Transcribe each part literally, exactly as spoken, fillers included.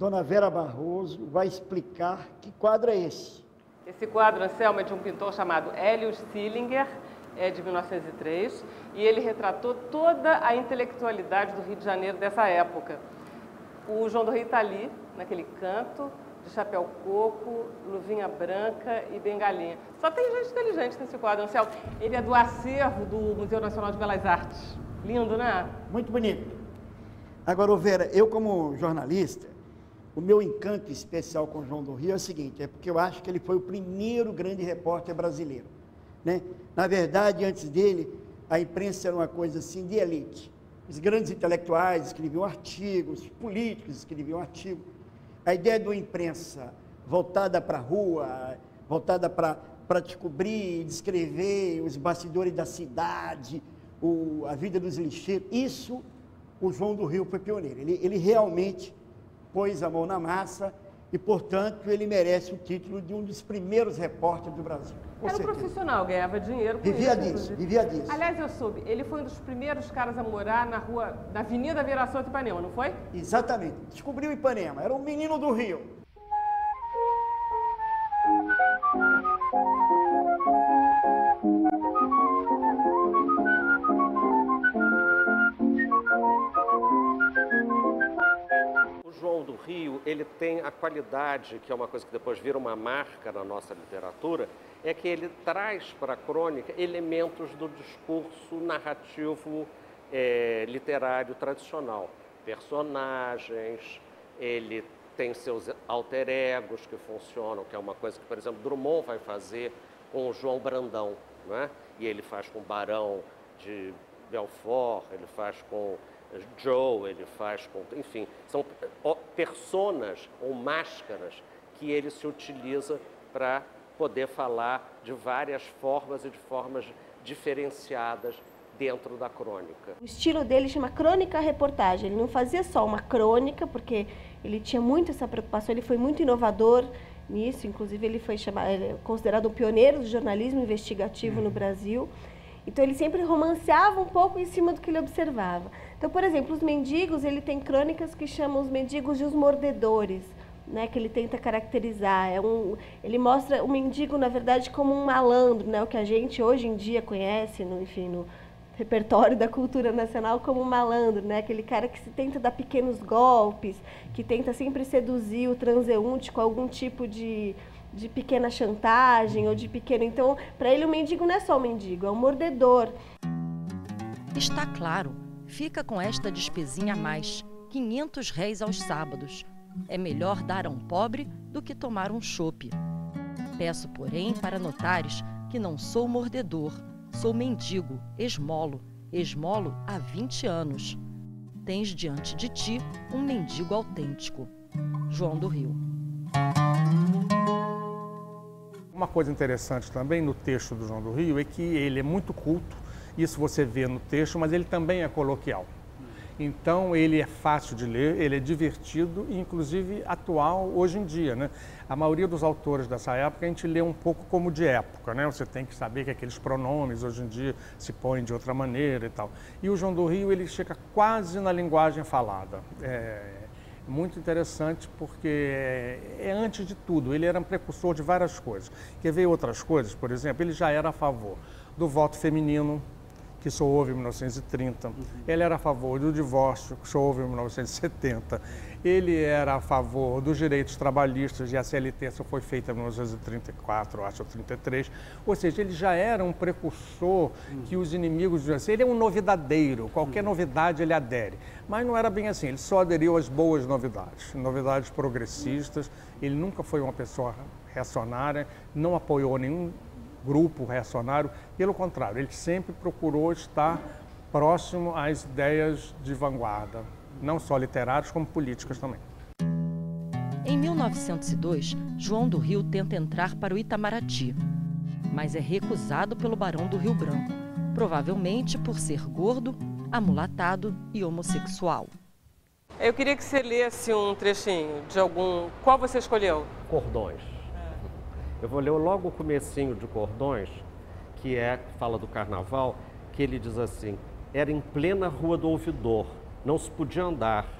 dona Vera Barroso vai explicar que quadro é esse. Esse quadro, Anselmo, é de um pintor chamado Hélio Stillinger, é de mil novecentos e três, e ele retratou toda a intelectualidade do Rio de Janeiro dessa época. O João do Rio está ali, naquele canto, de chapéu coco, luvinha branca e bengalinha. Só tem gente inteligente nesse quadro, Anselmo. Ele é do acervo do Museu Nacional de Belas Artes. Lindo, né? Muito bonito. Agora, Vera, eu como jornalista, o meu encanto especial com o João do Rio é o seguinte, é porque eu acho que ele foi o primeiro grande repórter brasileiro, né? Na verdade, antes dele, a imprensa era uma coisa assim de elite. Os grandes intelectuais escreviam artigos, os políticos escreviam artigos. A ideia de uma imprensa voltada para a rua, voltada para para descobrir, descrever os bastidores da cidade, o, a vida dos lixeiros, isso o João do Rio foi pioneiro. Ele, ele realmente pôs a mão na massa e, portanto, ele merece o título de um dos primeiros repórteres do Brasil. Era um profissional, ganhava dinheiro com vivia isso. Disso, inclusive. vivia disso. Aliás, eu soube, ele foi um dos primeiros caras a morar na rua, na Avenida Viração de Ipanema, não foi? Exatamente. Descobriu Ipanema, era um menino do Rio. João do Rio, ele tem a qualidade, que é uma coisa que depois vira uma marca na nossa literatura, é que ele traz para a crônica elementos do discurso narrativo é, literário tradicional. Personagens, ele tem seus alter egos que funcionam, que é uma coisa que, por exemplo, Drummond vai fazer com o João Brandão, não é? E ele faz com o Barão de Belfort, ele faz com Joe, ele faz com... Enfim, são personas ou máscaras que ele se utiliza para poder falar de várias formas e de formas diferenciadas dentro da crônica. O estilo dele chama crônica-reportagem. Ele não fazia só uma crônica, porque ele tinha muito essa preocupação, ele foi muito inovador nisso, inclusive ele foi chamado, ele é considerado o pioneiro do jornalismo investigativo no Brasil. Então ele sempre romanceava um pouco em cima do que ele observava. Então, por exemplo, os mendigos, ele tem crônicas que chamam os mendigos de os mordedores, né, que ele tenta caracterizar. É um, ele mostra o mendigo, na verdade, como um malandro, né, o que a gente hoje em dia conhece, no, enfim, no repertório da cultura nacional como um malandro, né, aquele cara que se tenta dar pequenos golpes, que tenta sempre seduzir o transeunte com algum tipo de... de pequena chantagem ou de pequeno... Então, para ele o mendigo não é só o mendigo, é um mordedor. Está claro, fica com esta despesinha a mais, quinhentos réis aos sábados. É melhor dar a um pobre do que tomar um chope. Peço, porém, para notares que não sou mordedor, sou mendigo, esmolo, esmolo há vinte anos. Tens diante de ti um mendigo autêntico. João do Rio. Uma coisa interessante também no texto do João do Rio é que ele é muito culto, isso você vê no texto, mas ele também é coloquial. Então ele é fácil de ler, ele é divertido e inclusive atual hoje em dia, né? A maioria dos autores dessa época a gente lê um pouco como de época, né? Você tem que saber que aqueles pronomes hoje em dia se põem de outra maneira e tal. E o João do Rio ele chega quase na linguagem falada. É... Muito interessante porque é, é antes de tudo, ele era um precursor de várias coisas. Quer ver outras coisas? Por exemplo, ele já era a favor do voto feminino, que só houve em mil novecentos e trinta. Uhum. Ele era a favor do divórcio, que só houve em mil novecentos e setenta. Ele era a favor dos direitos trabalhistas e a C L T só foi feita em mil novecentos e trinta e quatro, acho, ou trinta e três. Ou seja, ele já era um precursor uhum. que os inimigos diziam assim, ele é um novidadeiro, qualquer uhum. novidade ele adere. Mas não era bem assim, ele só aderiu às boas novidades, novidades progressistas. Ele nunca foi uma pessoa reacionária, não apoiou nenhum grupo reacionário, pelo contrário, ele sempre procurou estar próximo às ideias de vanguarda, não só literárias, como políticas também. Em mil novecentos e dois, João do Rio tenta entrar para o Itamaraty, mas é recusado pelo Barão do Rio Branco, provavelmente por ser gordo, amulatado e homossexual. Eu queria que você lesse um trechinho de algum... Qual você escolheu? Cordões. Eu vou ler logo o comecinho de Cordões, que é, fala do carnaval, que ele diz assim, era em plena Rua do Ouvidor, não se podia andar,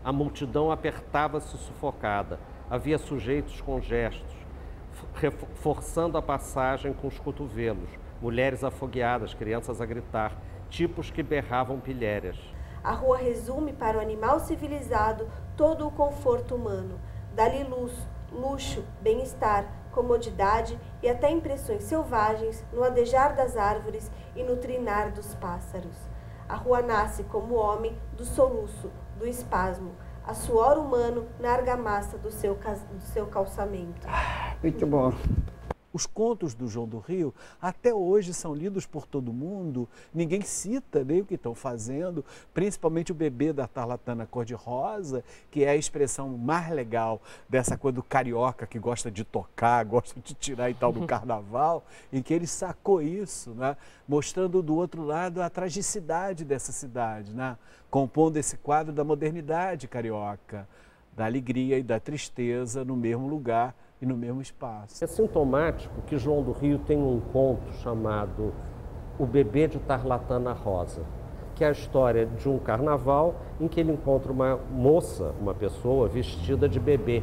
A multidão apertava-se sufocada. Havia sujeitos com gestos, forçando a passagem com os cotovelos, mulheres afogueadas, crianças a gritar, tipos que berravam pilhérias. A rua resume para o animal civilizado todo o conforto humano. Dá-lhe luz, luxo, bem-estar, comodidade e até impressões selvagens no adejar das árvores e no trinar dos pássaros. A rua nasce como homem do soluço, do espasmo, a suor humano na argamassa do seu, do seu calçamento. Muito bom. Os contos do João do Rio até hoje são lidos por todo mundo, ninguém cita nem o que estão fazendo, principalmente o bebê da tarlatana cor-de-rosa, que é a expressão mais legal dessa coisa do carioca que gosta de tocar, gosta de tirar e tal do carnaval, em que ele sacou isso, né? Mostrando do outro lado a tragicidade dessa cidade, né? Compondo esse quadro da modernidade carioca, da alegria e da tristeza no mesmo lugar e no mesmo espaço. É sintomático que João do Rio tem um conto chamado O Bebê de Tarlatana Rosa, que é a história de um carnaval em que ele encontra uma moça, uma pessoa vestida de bebê,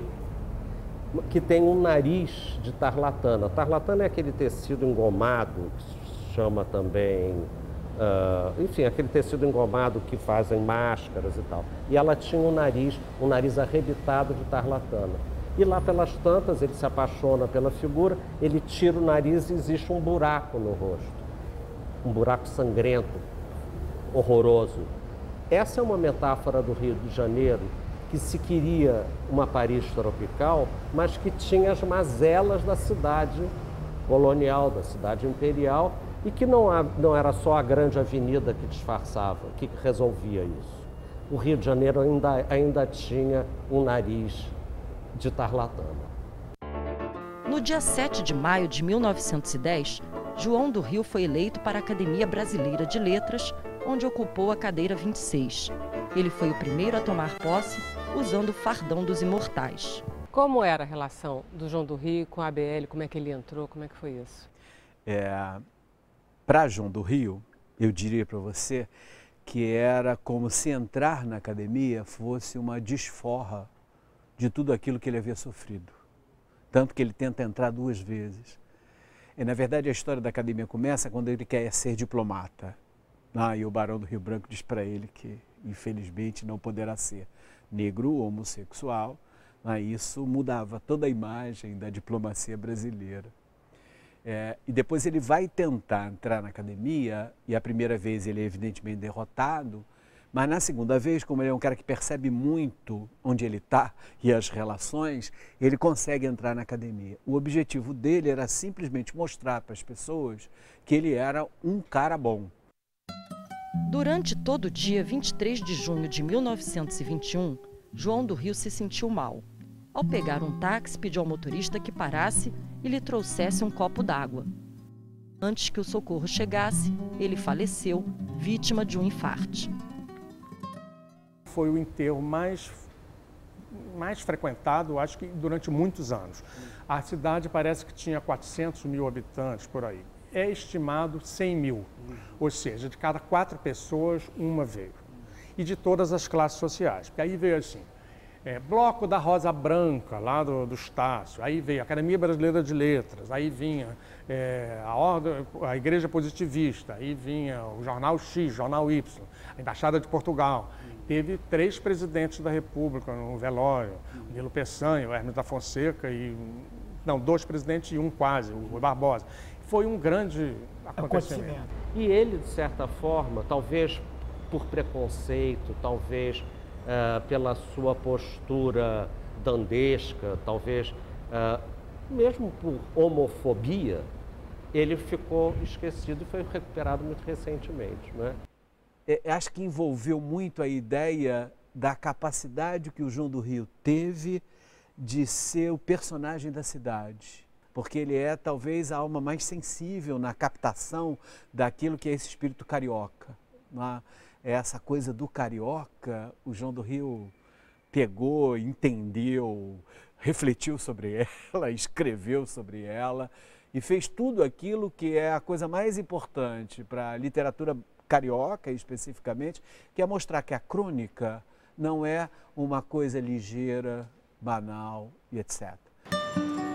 que tem um nariz de tarlatana. Tarlatana é aquele tecido engomado, que se chama também, uh, enfim, aquele tecido engomado que fazem máscaras e tal. E ela tinha um nariz, um nariz arrebitado de tarlatana. E lá pelas tantas ele se apaixona pela figura, ele tira o nariz e existe um buraco no rosto. Um buraco sangrento, horroroso. Essa é uma metáfora do Rio de Janeiro, que se queria uma Paris tropical, mas que tinha as mazelas da cidade colonial, da cidade imperial, e que não, há, não era só a grande avenida que disfarçava, que resolvia isso. O Rio de Janeiro ainda, ainda tinha um nariz de tarlatana. No dia sete de maio de mil novecentos e dez, João do Rio foi eleito para a Academia Brasileira de Letras, onde ocupou a cadeira vinte e seis. Ele foi o primeiro a tomar posse usando o fardão dos imortais. Como era a relação do João do Rio com a A B L? Como é que ele entrou? Como é que foi isso? É, para João do Rio, eu diria para você que era como se entrar na academia fosse uma desforra de tudo aquilo que ele havia sofrido. Tanto que ele tenta entrar duas vezes. E, na verdade, a história da academia começa quando ele quer ser diplomata. Ah, e o Barão do Rio Branco diz para ele que, infelizmente, não poderá ser negro ou homossexual. Ah, isso mudava toda a imagem da diplomacia brasileira. É, e depois ele vai tentar entrar na academia, e a primeira vez ele é evidentemente derrotado, mas na segunda vez, como ele é um cara que percebe muito onde ele está e as relações, ele consegue entrar na academia. O objetivo dele era simplesmente mostrar para as pessoas que ele era um cara bom. Durante todo o dia vinte e três de junho de mil novecentos e vinte e um, João do Rio se sentiu mal. Ao pegar um táxi, pediu ao motorista que parasse e lhe trouxesse um copo d'água. Antes que o socorro chegasse, ele faleceu, vítima de um infarte. Foi o enterro mais, mais frequentado, acho que durante muitos anos. A cidade parece que tinha quatrocentos mil habitantes por aí. É estimado cem mil, ou seja, de cada quatro pessoas, uma veio. E de todas as classes sociais, porque aí veio assim, é, Bloco da Rosa Branca, lá do, do Estácio, aí veio a Academia Brasileira de Letras, aí vinha é, a, Ordem, a Igreja Positivista, aí vinha o Jornal X, Jornal Y, a Embaixada de Portugal. Teve três presidentes da República no velório, o Nilo Peçanha, o Hermes da Fonseca, e, não, dois presidentes e um quase, o Rui Barbosa. Foi um grande acontecimento. E ele, de certa forma, talvez por preconceito, talvez uh, pela sua postura dandesca, talvez uh, mesmo por homofobia, ele ficou esquecido e foi recuperado muito recentemente, né? É, acho que envolveu muito a ideia da capacidade que o João do Rio teve de ser o personagem da cidade. Porque ele é talvez a alma mais sensível na captação daquilo que é esse espírito carioca. Né? Essa coisa do carioca, o João do Rio pegou, entendeu, refletiu sobre ela, escreveu sobre ela e fez tudo aquilo que é a coisa mais importante para a literatura carioca especificamente, que é mostrar que a crônica não é uma coisa ligeira, banal e etcétera.